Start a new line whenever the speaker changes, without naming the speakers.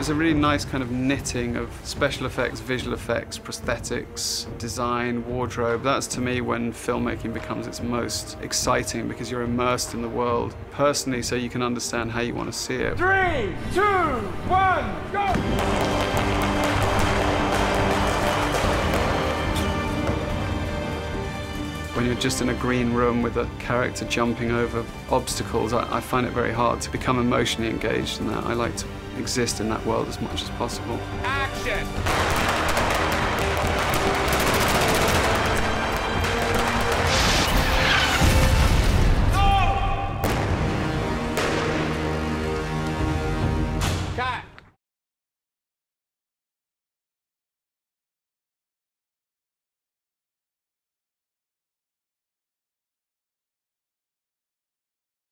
a really nice kind of knitting of special effects, visual effects, prosthetics, design, wardrobe. That's, to me, when filmmaking becomes its most exciting, because you're immersed in the world personally, so you can understand how you want to see it.
3, 2, 1, go!
When you're just in a green room with a character jumping over obstacles, I find it very hard to become emotionally engaged in that. I like to exist in that world as much as possible.
Action!